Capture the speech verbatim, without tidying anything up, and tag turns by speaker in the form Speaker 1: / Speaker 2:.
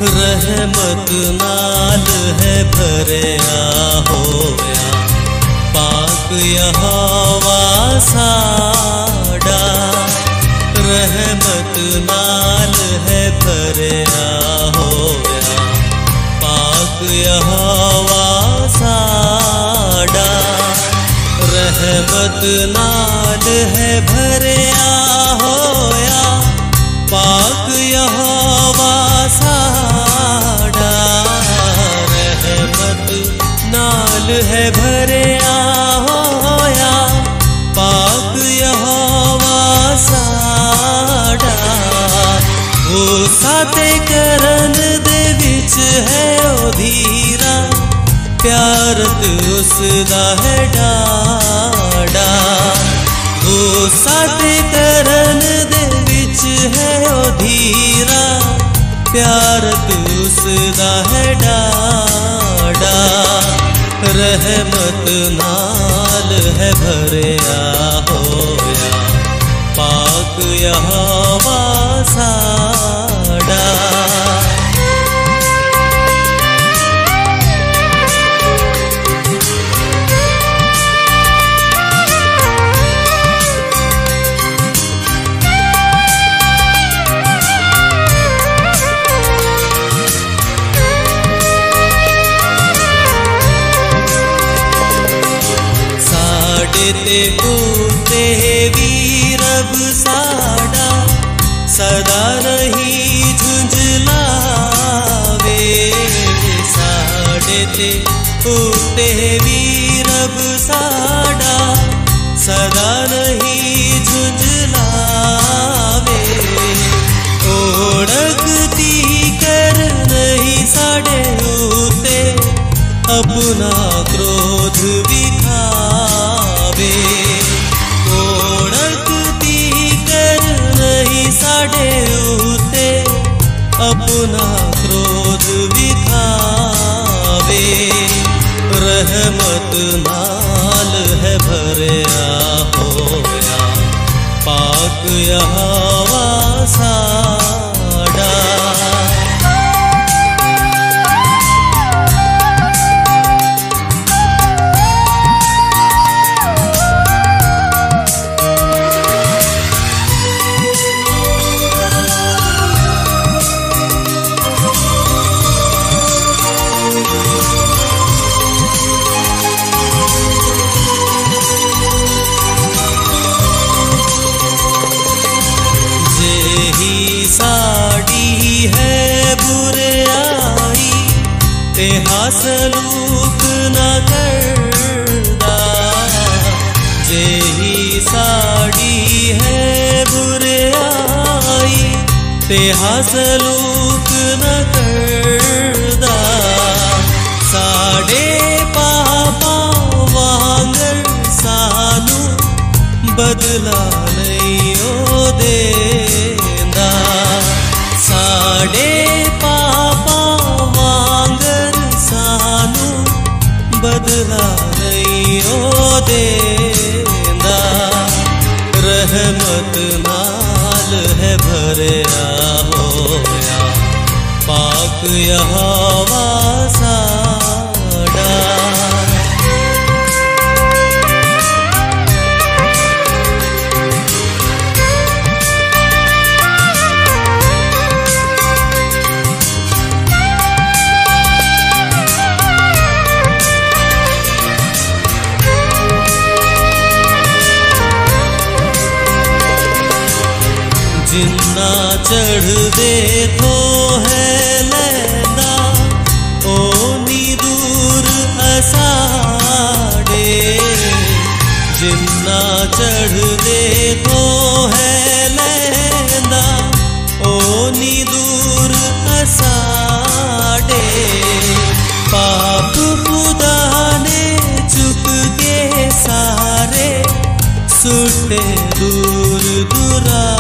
Speaker 1: रहमत नाल है भरिया होया पाक यहोवा साड़ा। रहमत नाल है भरिया होया पाक यहोवा साड़ा। रहमत नाल है भरिया होया पाक यहोवा साड़ा। रहमत नाल है भरिया होया पाक यहोवा साड़ा। वो साते करन दे विच है ओ धीरा प्यारत उसदा है डाड़ा। वो साते करन दे विच है ओ धीरा प्यारत उसदा है डाड़ा। रहमत नाल है भरिया होया पाक यहोवा साड़ा। ते उते वीरब साड़ा सदा नहीं झुंझलावे। साड़े ते उते वीरब साड़ा सदा नहीं झुंझलावे। ओढ़कती कर नहीं साड़े उते अपना क्रोध विखावे। ओढ़कती कर नहीं साड़े उते अपना क्रोध विखावे। रहमत नाल है भरिया होया पाक यहोवा साड़ा। साड़ी है बुराई ते हासलूक न करदा। जेही साड़ी है बुराई ते हासलूक न करदा। साड़े पापा वांगर सानू बदला नहीं ओ देंदा। साड़े पापा वांगर सानू बदला नहीं ओ देंदा। रहमत नाल है भरिया होया पाक यहोवा साड़ा। जिन्ना चढ़ दे तो है लैंदा ओनी दूर असाड़े। जिन्ना चढ़ दे तो है लैंदा ओनी दूर असाड़े। पाप खुदा ने चुक के सारे सुटे दूर दूरा।